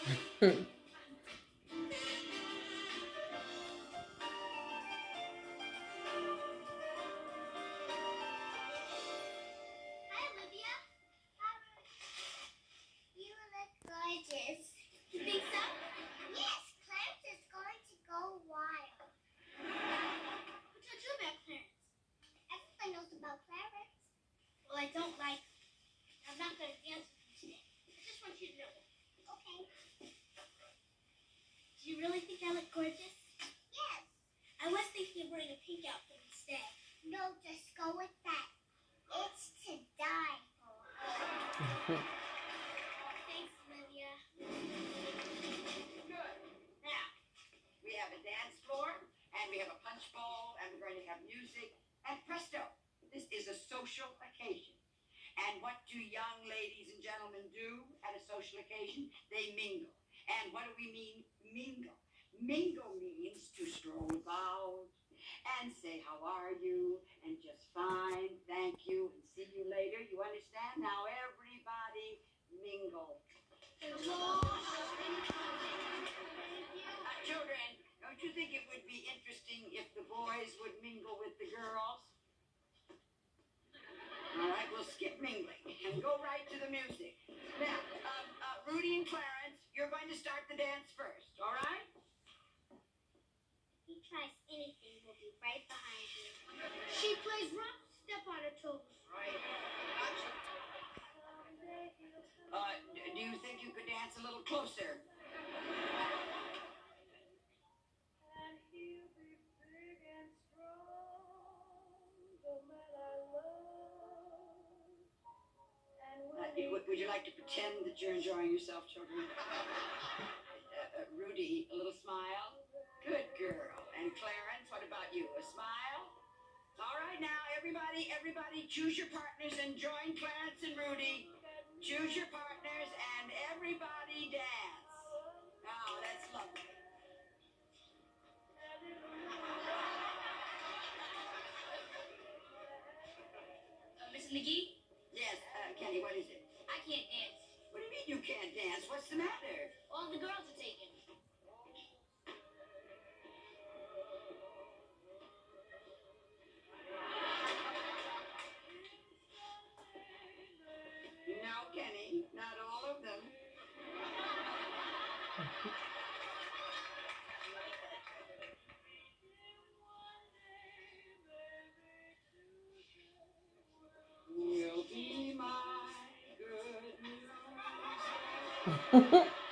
Olivia. You look gorgeous. You think so? Yes, Clarence is going to go wild. What did you do about Clarence? Everyone knows about Clarence. Well, I don't like him. I'm not going to dance with him today. I just want you to know that. Okay. Do you really think I look gorgeous? Yes. I was thinking of wearing a pink outfit instead. No, just go with that. It's to die for. Thanks, Olivia. Good. Now, we have a dance floor, and we have a punch bowl, and we're going to have music. And presto, this is a social occasion. And what do young ladies and gentlemen do at a social occasion? They mingle. And what do we mean, mingle? Mingle means to stroll about and say, how are you? And just fine, thank you, and see you later. You understand? Now everybody mingle. Children, don't you think it would be interesting if the boys would mingle with the girls? All right, we'll skip mingling and go right to the music. Now, Rudy and Clarence, you're going to start the dance first, all right? If he tries anything, we'll be right behind you. She plays rough, step on her toes. Right. Gotcha. Do you think you could dance a little closer? And he'll be big and strong, the man I love. And Would you like to pretend that you're enjoying yourself, children? Rudy, a little smile? Good girl. And Clarence, what about you? A smile? All right, now, everybody, choose your partners and join Clarence and Rudy. Choose your partners and everybody dance. Oh, that's lovely. Miss McGee? Yes, Kenny, what is it? I can't dance. What do you mean you can't dance? What's the matter? All the girls are taken. No, Kenny, not all of them. Will be my good news.